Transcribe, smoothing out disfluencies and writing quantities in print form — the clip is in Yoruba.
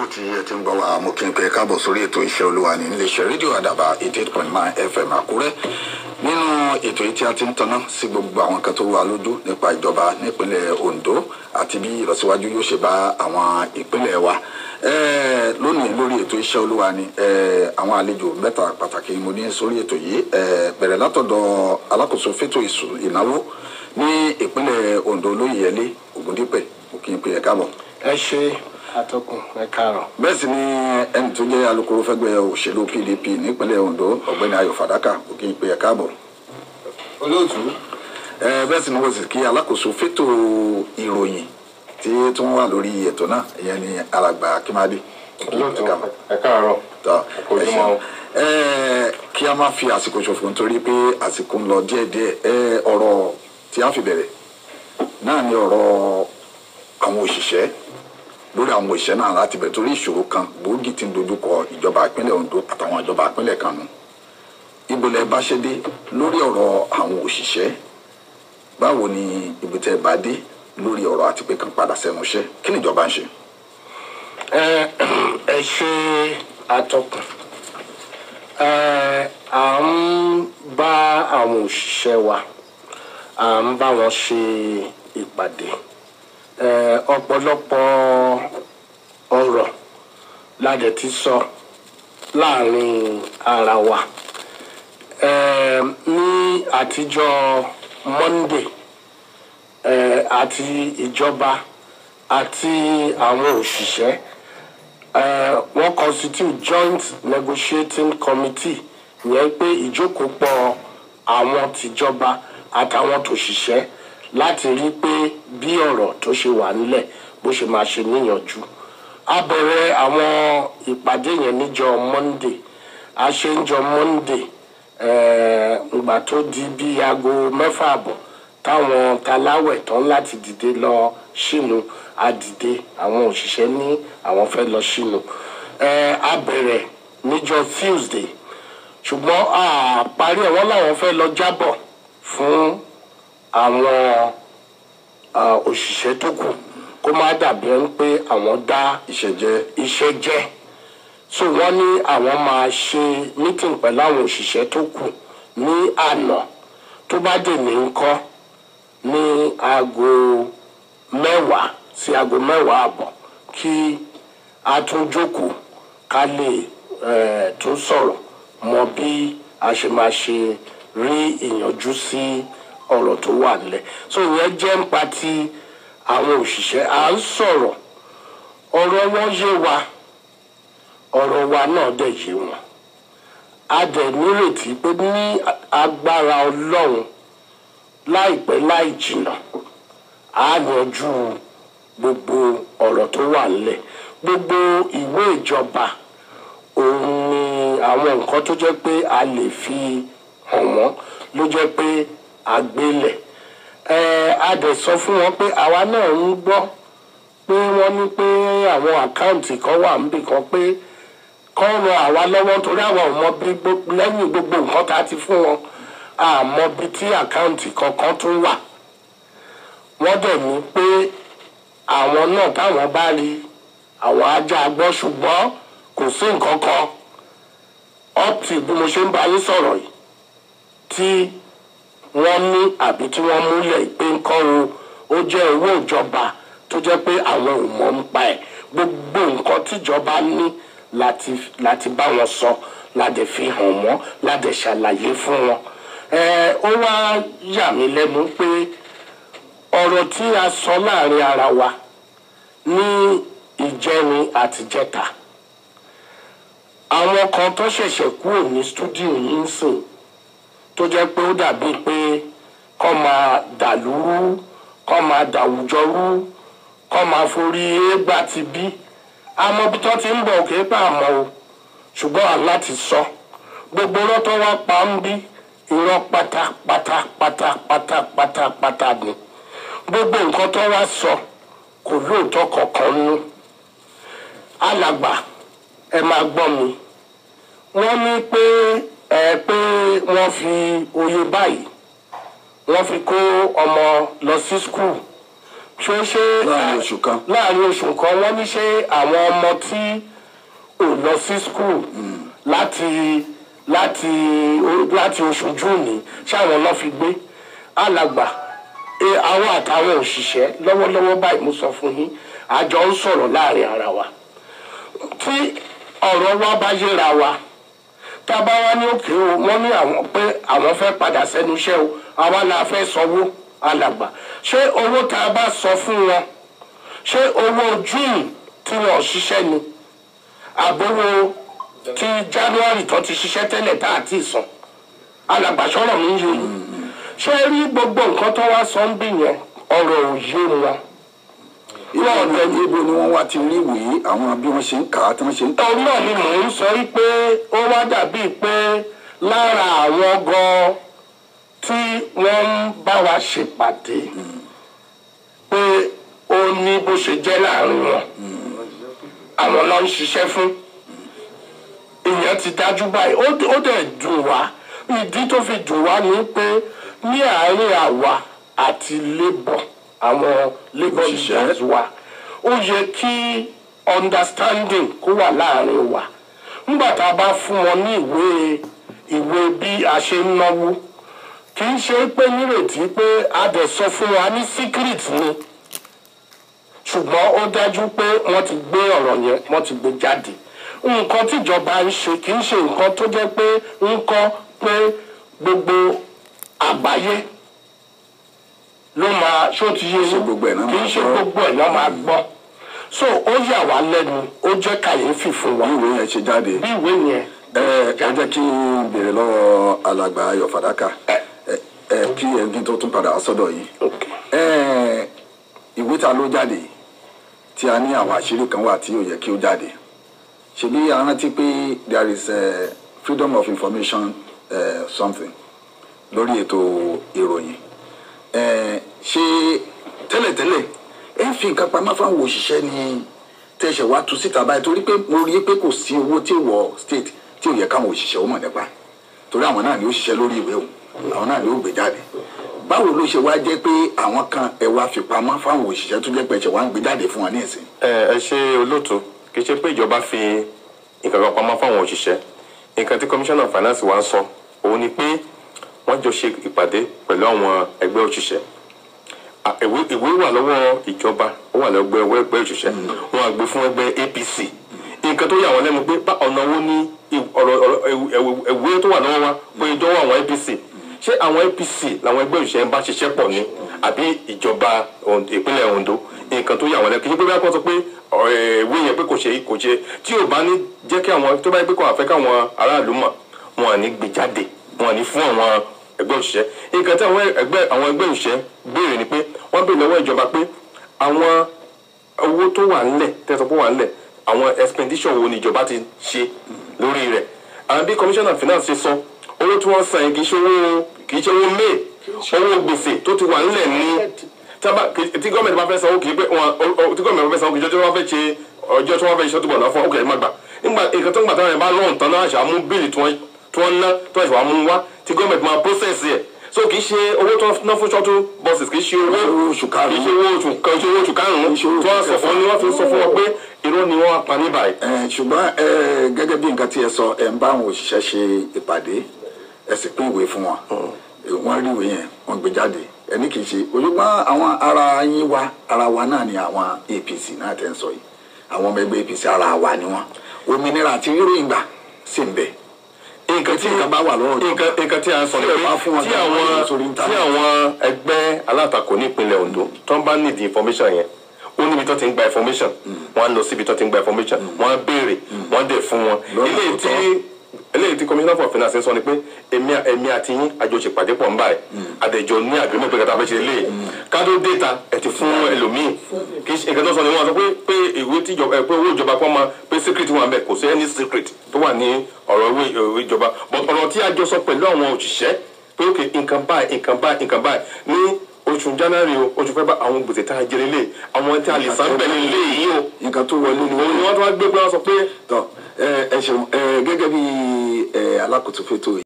yòówù tí ẹ ti ń gbọ́ wa mo kí n pé káàbọ̀ sórí ètò iṣẹ́ olúwa ní iléeṣẹ́ rédíò àdàbà 88.9 FM Àkúrẹ́ nínú ètò yìí tí a ti ń tanná sí gbogbo àwọn kan tó wà lójú nípa ìjọba nípínlẹ̀ Ondo àti bí ìlọsíwájú yóò ṣe bá àwọn ìpínlẹ̀ wa lónìí lórí ètò iṣẹ́ olúwa ní àwọn àlejò mẹ́ta pàtàkì mo ní sórí ètò yìí bẹ̀rẹ̀ látọ̀dọ̀ alákòóso fétò ìnáwó ní ìpínlẹ̀ Ondo olóyè Yele Ogundipe mo kí n pé ẹ káàbọ̀. Ẹ ṣé atọ́kùn ẹ káàárọ̀. Bẹ́ẹ̀ sì ni ẹni tó jẹ́ alukoro fẹ́gbẹ́ òṣèlú PDP nípínlẹ̀ Ondo ọ̀gbẹ́ni Ayọ̀ Fadaka mo kí n pé ẹ káàbọ̀. Olóòtú. Bẹ́ẹ̀ sì ni mo sì kí alákòóso fétò ìròyìn tí wọ́n wà lórí ètò náà ìyẹn ni alàgbà Akinmade. Olóòtú ẹ káàárọ̀. Kí a má fi àsìkò ṣòfò nítorí pé àsìkò ń lọ díẹ̀díẹ̀ ọ̀rọ̀ tí a fi bẹ̀rẹ̀ náà ni ọ̀rọ̀ àwọn òṣìṣẹ́ lórí àwọn òṣìṣẹ́ náà láti bẹ̀rẹ̀ torí ìṣòro kan gbòógì tí ń dojúkọ ìjọba ìpínlẹ̀ Ondo àtàwọn ìjọba ìpínlẹ̀ kan nù. Ìbòlẹ̀ bá ṣe dé lórí ọ̀rọ̀ àwọn òṣìṣẹ́ báwo ni ibi tẹ́ bá dé lórí ọ̀rọ̀ àti pé kan padà sẹ́nu iṣẹ́ kí ni ìjọba ń ṣe. Ẹ ṣe atọ́kùn à ń bá àwọn òṣìṣẹ́ wa à ń bá wọn ṣe ìpàdé ọ̀pọ̀lọpọ̀ ọ̀rọ̀ ládẹ̀ ti sọ láàrin ara wa ní àtijọ́ Monday àti ìjọba àti àwọn òṣìṣẹ́ wọ́n constitute joint negotiating committee yẹn pé ìjókòópọ̀ àwọn tìjọba àtàwọn tòṣìṣẹ́ láti rí pé bí ọ̀rọ̀ tó ṣe wà nílẹ̀ bó ṣe máa ṣe níyànjú. A bẹ̀rẹ̀ àwọn ìpàdé yẹn níjọ́ Monday a ṣe ń jọ Monday ìgbà tó di bí aago 6:30 táwọn taláwẹ̀ tán láti dìde lọ ṣìnú a dìde àwọn òṣìṣẹ́ ní àwọn fẹ́ lọ ṣìnú. A bẹ̀rẹ̀ níjọ́ Tuesday ṣùgbọ́n a parí ẹ̀ wọ́n láwọn fẹ́ lọ jábọ̀ fún àwọn òṣìṣẹ́ tó kù kó má dàbí ẹni pé àwọn dá iṣẹ́ jẹ́ so wọ́n ní àwọn máa ṣe meeting pẹ̀lú àwọn òṣìṣẹ́ tó kù ní àná tó bá dé ní ńkọ́ ní aago 10 sí aago 10:15 kí a tún jókòó ká lè tún sọ̀rọ̀ mọ bí a ṣe máa ṣe rí ìyànjú sí ọ̀rọ̀ tó wà nílẹ̀ so ìyẹn jẹ́ ń pa ti àwọn òṣìṣẹ́ à ń sọ̀rọ̀ ọ̀rọ̀ wọn yé wa ọ̀rọ̀ wa náà dẹ̀ yé wọn a dẹ̀ nírètí pé ní agbára Ọlọ́run láìpẹ́ láì jìnnà á yanjú gbogbo ọ̀rọ̀ tó wà nílẹ̀ gbogbo ìwé ìjọba òun ni àwọn nǹkan tó jẹ́ pé a lè fi hàn wọ́n ló jẹ́ pé àgbélẹ̀ a dẹ̀ sọ fún wọn pé àwa náà ń gbọ́ pé wọ́n ní pé àwọn àkáǹtì kan wà níbì kan pé kọ́ ran àwa lọ́wọ́ torí àwọn ò mọ bí lẹ́yìn gbogbo nǹkan tá a ti fún wọn àmọ́ bí tí àkáǹtì kankan tún wà wọ́n dẹ̀ ní pé àwọn náà táwọn bá rí àwọn ajá gbọ́ ṣùgbọ́n kò sí nǹkan kan up till bí mo ṣe ń bá yín sọ̀rọ̀ yìí tí wọ́n ní àbí tí wọ́n múlẹ̀ pé nǹkan ó jẹ́ owó ìjọba tó jẹ́ pé àwọn ò mọ̀ nípa ẹ̀ gbogbo nǹkan tíjọba ní láti bá wọn sọ láti fi hàn wọ́n láti ṣàlàyé fún wọn. Ó wá yà mí lẹ́nu pé ọ̀rọ̀ tí a sọ láàrin ara wa ní ìjẹrin àtìjẹta àwọn kan tó ṣẹ̀ṣẹ̀ kúrò ní stúdíò yìí ń sìn tó jẹ́ pé ó dàbí pé kọ́ máa dàlúrú kọ́ máa dàwùjọ rú kọ́ máa forí égbà ti bí àmọ́ bí tó ti ń bọ̀ òkè pa àmọ́ o ṣùgbọ́n aláti sọ gbogbo rọ́tọ́ wá pa ń bí irọ́ pátápátá ni gbogbo nǹkan tó wá sọ kò lóòótọ́ kankan nú alàgbà ẹ máa gbọ́ mi wọ́n ní pé wọ́n fi oyè báyìí wọ́n fi kó ọmọ lọ sí skul láàrin oṣù kan wọ́n ní ṣé àwọn ọmọ tí ò lọ sí school láti oṣù Júùnì ṣáwọn lọ fi gbé alàgbà àwọn àtàwọn òṣìṣẹ́ lọ́wọ́lọ́wọ́ báyìí mo sọ fún yín àjọ ń sọ̀rọ̀ láàrin ara wa tí ọ̀rọ̀ wa bá yéra wa tá a bá wá ní òkè o wọ́n ní àwọn pé àwọn fẹ́ padà sẹ́nu iṣẹ́ o àwa la fẹ́ sanwó alàgbà ṣé owó tá a bá sọ fún wọn ṣé owó June tí wọ́n ṣiṣẹ́ ni àbówó ti January tó ti ṣiṣẹ́ tẹ́lẹ̀ tá a ti san alàgbà sọ̀rọ̀ mi yé ṣé rí gbogbo nǹkan tó wá sọ ń bì yẹn ọ̀rọ̀ ò yé wọn. ibo ni wọ́n wá ti rí ìwé àwọn bí wọ́n ṣe ń kà á tí wọ́n ṣe ń kà á. òun náà ni mò ń sọ pé ó wá dàbí pé lára àwọn gan tí wọ́n ń bá wa ṣèpàdé pé ó ní bó ṣe jẹ́ láàrin wọn àwọn ló ń ṣiṣẹ́ fún ìyẹn ti dájú báyìí ó dẹ̀ dùn wá ìdí tó fi dùn wá ni pé ní àárín àwa àti labour àwọn labour leaders wa ó yẹ kí understanding kó wà láàrin wa nígbà tá a bá fún wọn ní ìwé bí a ṣe ń náwó kì í ṣe pé nírètí pé a dẹ̀ sọ fún wa ní secret ni ṣùgbọ́n ó dájú pé wọ́n ti gbé ọ̀rọ̀ yẹn wọ́n ti gbé jáde nǹkan tíjọba ń ṣe kì í ṣe nǹkan tó jẹ́ pé nǹkan pé gbogbo àgbáyé ló máa ṣó ti yé kì í ṣe gbogbo ẹ̀ náà máa gbọ́ so ó yà wá lẹ́nu ó jẹ́ kàyéfì fún wa. bí ìwé yẹn ṣe jáde bí ìwé yẹn. ẹ jẹ́ kí n béèrè lọ́wọ́ alàgbà Ayọ̀ Fadaka kí ẹni tó tún padà sọ́dọ̀ yìí ìwé ta ló jáde tí a ní àwọn àṣírí kan wà tí ó yẹ kí ó jáde ṣebí a rántí pé there is freedom of information something lórí ètò ìròyìn ṣe tẹ́lẹ̀tẹ́lẹ̀ ẹ fi nǹkan pamọ́ fáwọn òṣìṣẹ́ ní tẹ̀sẹ̀ wá tú síta báyìí torí pé mo rí pé kò sí owó tí ò wọ state tí ò yẹ káwọn òṣìṣẹ́ ó mọ̀ nípa torí àwọn náà ni ó ṣiṣẹ́ lórí ìwé o àwọn náà ni ó gbé jáde báwo ló ṣe wá jẹ́ pé àwọn kan ẹ wá fi pamọ́ fáwọn òṣìṣẹ́ tó jẹ́ pé ẹ̀ṣẹ̀ wá ń gbé jáde fún wọn ní ìsìn. ẹ ṣe olóòtú kì í ṣe pé ìjọba fi nǹkan kan pamọ́ fáwọn òṣìṣẹ́ nǹkan tí commissioner of finance wa ń sọ òun ni pé wọ́n jọ ṣe ìpàdé pẹ̀lú àwọn ẹgbẹ́ òṣìṣẹ́ ìwé wà lọ́wọ́ ìjọba ó wà lọ́wọ́ ẹgbẹ́ òṣìṣẹ́ wọn á gbé fún ẹgbẹ́ APC nǹkan tó yà wọ́n lẹ́nu pé ọ̀nà wo ni ìwé tó wà lọ́wọ́ wa pé ìjọwọ́ àwọn APC ṣé àwọn APC làwọn ẹgbẹ́ òṣìṣẹ́ ń bá ṣiṣẹ́ pọ̀ ni àbí ìjọba ìpínlẹ̀ Ondo nǹkan tó yà wọ́n lẹ́nu kì í ṣe pé bí wọ́n sọ pé ìwé yẹn pé kò ṣe tí ò bá ní jẹ́ kí àwọn tó bá yẹ pé kò àfẹ́ káwọn aráàlú mọ̀ wọn à ní gbé jáde wọn à ní fún àwọn ẹgbẹ́ òṣìṣẹ́ nǹkan tí àwọn ẹgbẹ́ òṣìṣẹ́ béèrè ni pé wọ́n béèrè lọ́wọ́ ìjọba pé àwọn owó tó wà nílẹ̀ tẹ́sán pé wà nílẹ̀ àwọn expenditure wo ni ìjọba ti ṣe lórí rẹ̀ àwọn bí commissioner of finance ṣe sọ owó tí wọ́n san kì í ṣe owó may owó gbèsè tó ti wà nílẹ̀ ní tí gọ́ọ̀mẹ̀ntì bá fẹ́ sanwó kì í pé tí gọ́ọ̀mẹ̀ntì bá fẹ́ sanwó kì í jọ́ tí wọ́n fẹ́ ṣe ọjọ́ tí wọ́n fẹ́ ṣe tó bọ̀ náà fún ọkọ̀ ẹ̀ má gbà nígbà nǹkan tó ń gbà táwọn ẹ̀ bá lọ́ọ̀n tán náà ṣàmú bíìlì tí wọ́n ná tó ẹ̀ṣẹ̀ wà mú wá tí gọ́ọ̀mẹ̀ntì máa process ẹ̀ so kì í ṣe owó tó ná fún shuttle buses kì í ṣe owó oṣù karùn-ún tí wọ́n sọ fún ni wọ́n fi sọ fún wọn pé irọ́ ni wọ́n pa ní báyìí. ṣùgbọ́n gẹ́gẹ́ bí nǹkan tí ẹ sọ ẹ ń bá àwọn òṣìṣẹ́ ṣe ìpàdé ẹ sì pín ìwé fún wọn wọ́n rí ìwé yẹn wọ́n gbé jáde ẹni kì í ṣe olùgbọ́n àwọn ara wa náà ni àwọn APC náà tẹ́ ń sọ yìí àwọn ọmọ ẹgbẹ́ APC ara wa ni wọ́n òmìnira àti ìròyìn gbà sì ń bẹ nǹkan tí nǹkan bá wà lọ́wọ́ nǹkan tí a sọ ni pé tí àwọn ẹgbẹ́ alátakò nípínlẹ̀ Ondo tó ń bá need information yẹn ó níbi tó ti ń gba information wọ́n á lọ síbi tó ti ń gba information wọ́n á béèrè wọ́n á dẹ̀ fún wọn eléyìí tí commissioner for finance sọ ni pé èmi àti yín àjọṣe pàdé pọ̀ ń báyìí àdẹ̀jọ ní agreement pé kàtà fẹ́ ṣe lé kádó data ẹ̀ ti fún ẹlòmíì kì í ṣe nǹkan tó sọ ni wọ́n sọ pé ìwé tí ìjọba pé owó ìjọba kan máa pé secret wà ń bẹ̀ kò sí any secret tó wà ní ọ̀rọ̀ ìwé ìjọba but ọ̀rọ̀ tí a jọ sọ pẹ̀lú àwọn òṣìṣẹ́ pé ok nǹkan báyìí ní oṣù January o oṣù February àwọn gbèsè tá a jẹ lélẹ̀ àwọn tí a lè san bẹ́ẹ̀ lélẹ̀ yìí o nǹkan tó wọlé ni wọ́n tó wá gbé pé wọ́n sọ pé ẹ ṣeun gẹ́gẹ́ bí alákòóso fẹ́tò